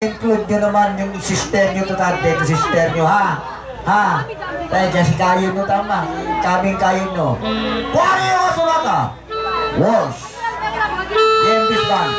Include nyo naman yung sister nyo to tate, ito sister nyo, ha? Ha? Tayo kasi kayo nyo tama, kaming kayo nyo. Kuwari yung kasulata! Wash! Game this band.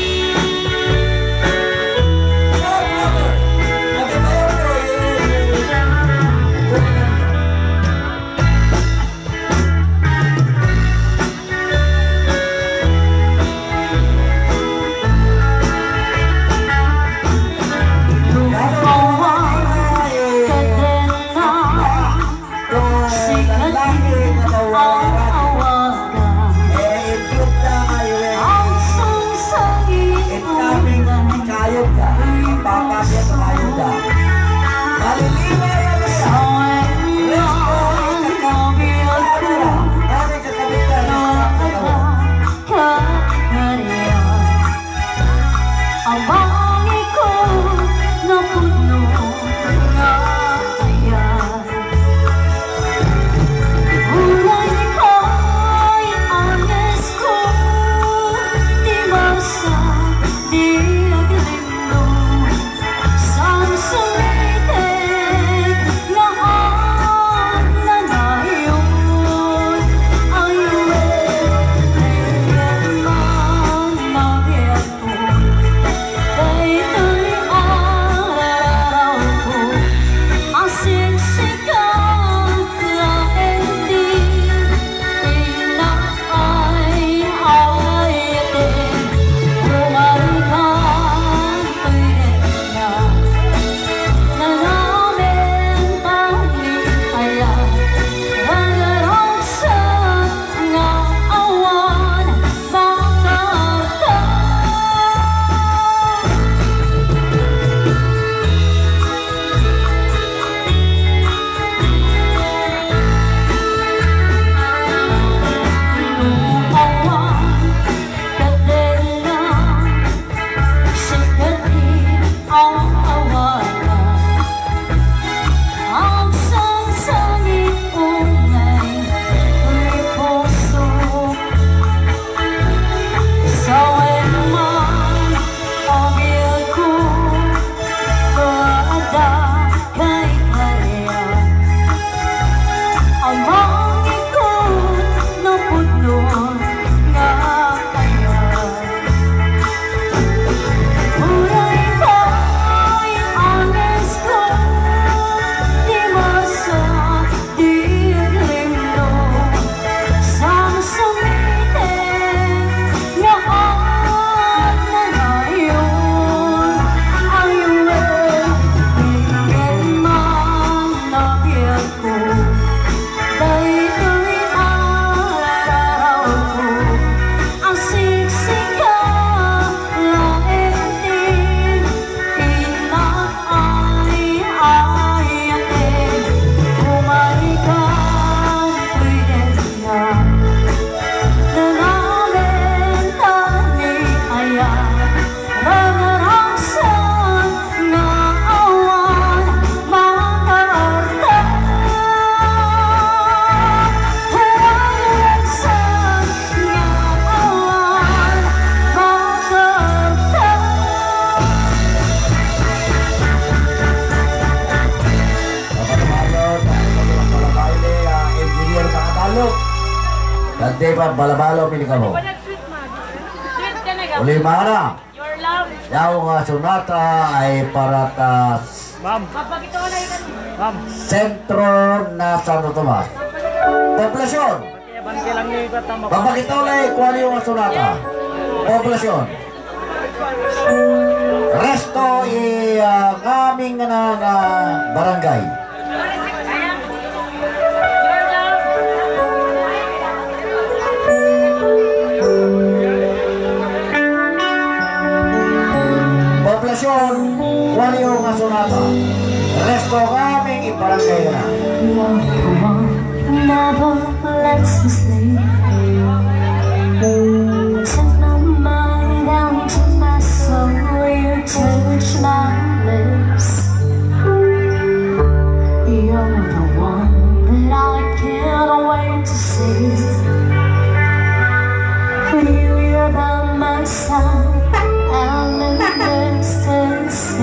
Dante pa balabalo pili ka mo. Uli mana. Yaw nga sonata ay para ta Sentro na Santo Tomas. Poblasyon. Papakitolay kung ano yung sonata. Poblasyon. Resto aming barangay. Poblasyon, kung yung sonata. Resto aming ibarangay na. Never lets me sleep. Take my mind down to my soul. You touch my lips. You're the one that I can't wait to see. For you're by my side, I'm in ecstasy.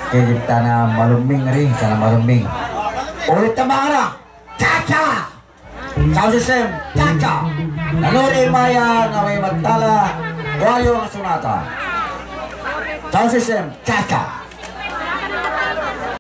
Kaya kita na maluming rin, kana maluming. Ulit na mga na, cha-cha! Sound system, cha-cha! Nanuri maya na may magtala, kwayo ang sonata. Sound system, cha-cha!